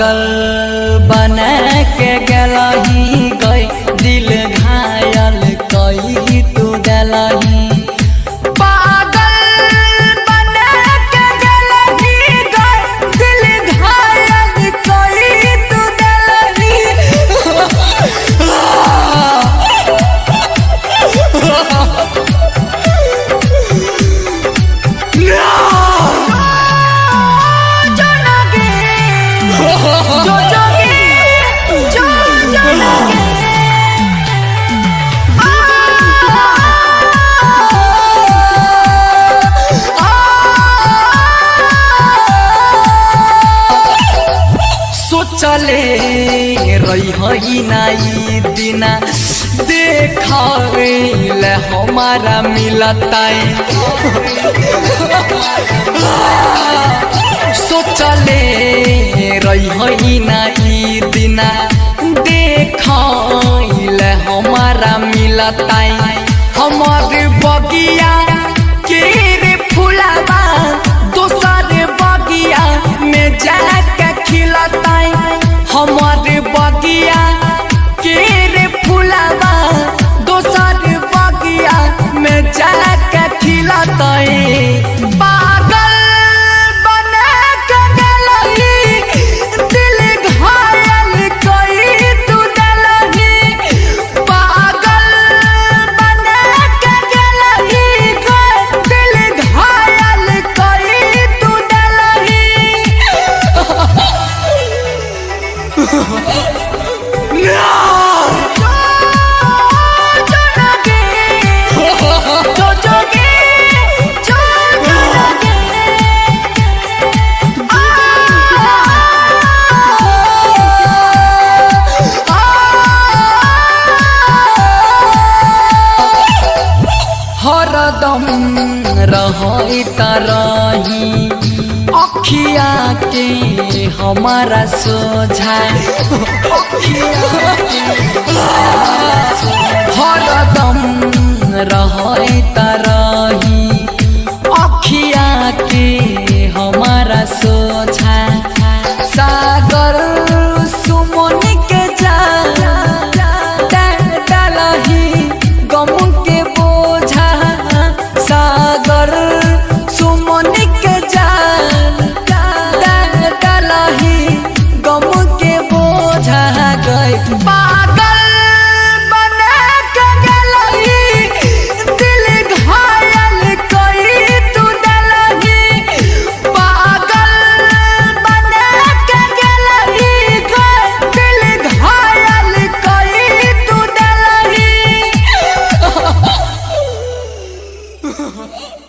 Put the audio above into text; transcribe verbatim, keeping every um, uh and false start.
पागल बना के गलही गई दिल घायल कई तू दलही पागल बना के गलही गई दिल घायल कई तू दलही जो जोगी जो जोगी सोचले रही हई नाई दिना देखावेले हमारा मिलता सोचले रही हई नाई दिना देखावेले हमारा मिलता हमार बगिया के रे फुलावा दोसर बगिया में जाके खिलता हमार बगिया के रे फुलावा दोसर बगिया में जाके खिलता पागल बना के गलही दिल घायल कई तू दलही पागल बना के गलही दिल घायल कई तू दलही हरदम रही तरही अखिया के हमारा सोझा हरदम रही तरही अखिया के हमारा सोझा सागर सुमन के जा डालही गम के बोझा सागर सुमन के जान डालही गम के बोझा गई पागल बना के गलही दिल घायल कई तू दलही पागल बना के गलही दिल घायल कई तू दलही